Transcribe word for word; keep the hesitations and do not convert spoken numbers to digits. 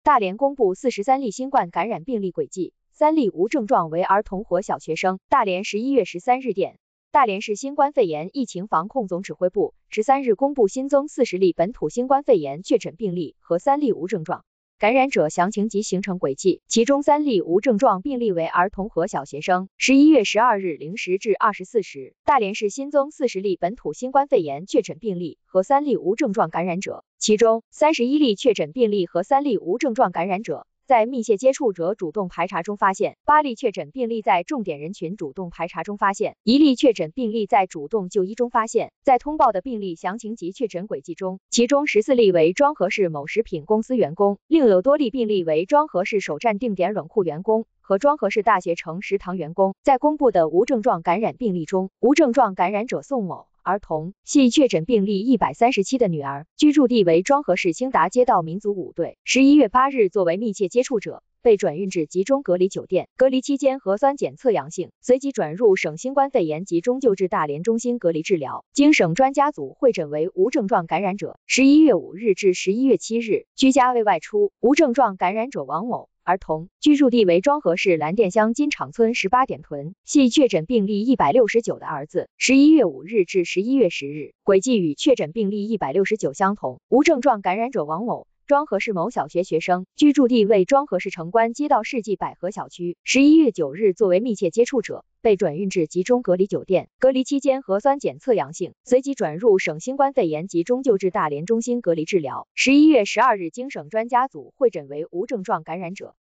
大连公布四十三例新冠感染病例轨迹，三例无症状为儿童和小学生。大连十一月十三日电，大连市新冠肺炎疫情防控总指挥部十三日公布新增四十例本土新冠肺炎确诊病例和三例无症状感染者详情及行程轨迹，其中三例无症状病例为儿童和小学生。十一月十二日零时至二十四时，大连市新增四十例本土新冠肺炎确诊病例和三例无症状感染者，其中三十一例确诊病例和三例无症状感染者在密切接触者主动排查中发现，八例确诊病例在重点人群主动排查中发现，一例确诊病例在主动就医中发现。在通报的病例详情及确诊轨迹中，其中十四例为庄河市某食品公司员工，另有多例病例为庄河市首站定点冷库员工和庄河市大学城食堂员工。在公布的无症状感染病例中，无症状感染者宋某，儿童，系确诊病例一百三十七的女儿，居住地为庄河市兴达街道民族舞队。十一月八日作为密切接触者，被转运至集中隔离酒店，隔离期间核酸检测阳性，随即转入省新冠肺炎集中救治大连中心隔离治疗。经省专家组会诊为无症状感染者。十一月五日至十一月七日，居家未外出，无症状感染者王某，儿童，居住地为庄河市蓝店乡金厂村十八点屯，系确诊病例一百六十九的儿子。十一月五日至十一月十日，轨迹与确诊病例一百六十九相同。无症状感染者王某，庄河市某小学学生，居住地为庄河市城关街道世纪百合小区。十一月九日作为密切接触者，被转运至集中隔离酒店，隔离期间核酸检测阳性，随即转入省新冠肺炎集中救治大连中心隔离治疗。十一月十二日经省专家组会诊为无症状感染者。